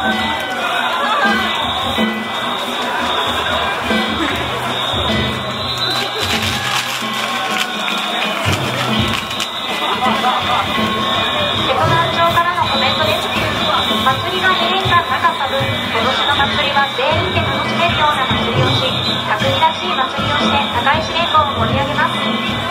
祭りが2年間なかった分、今年の祭りは全員で楽しめるような祭りをし、匠らしい祭りをして高石連合を盛り上げます。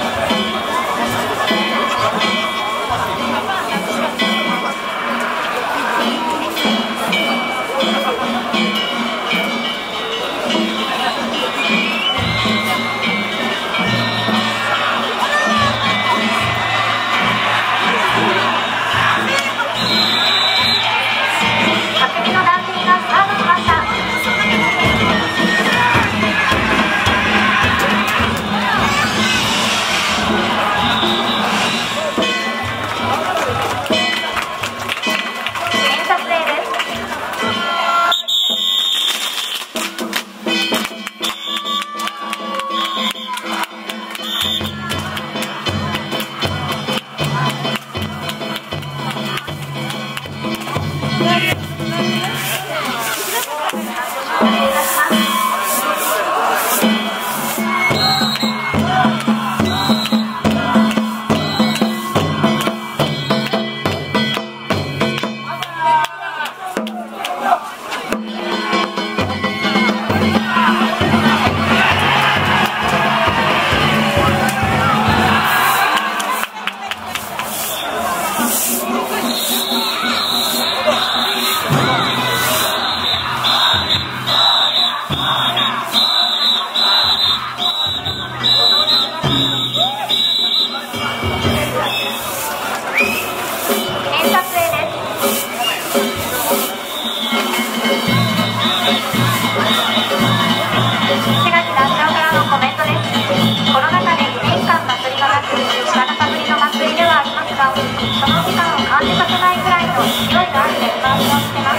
その期間を感じさせないくらいの勢いがあるレパートをしてます。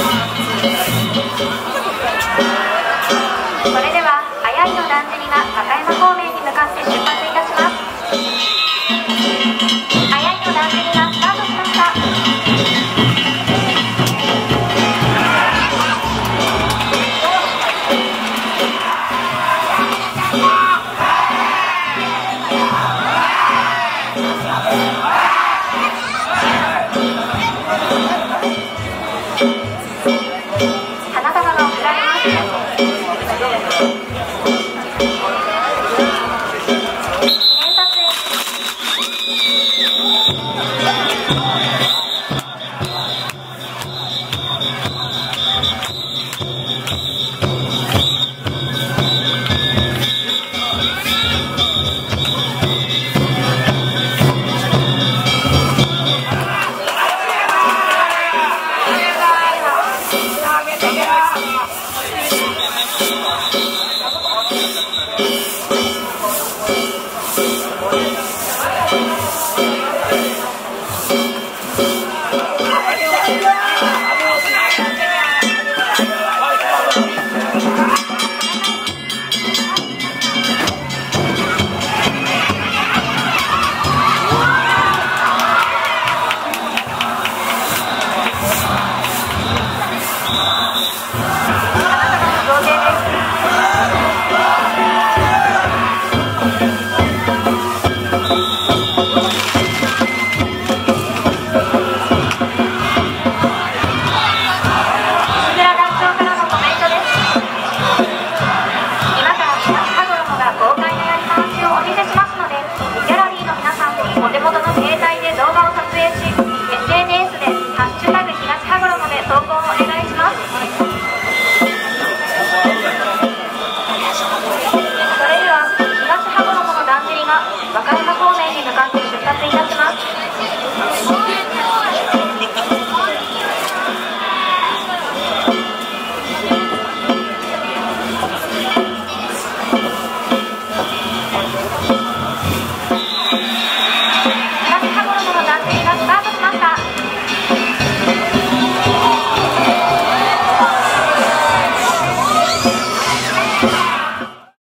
それでは早いのだんじりが高山方面に向かって出発いたします。早いのだんじりがスタートしました。花束が贈られます。お手元の携帯で動画を撮影し、SNS で「#東羽衣」で投稿をお願いします。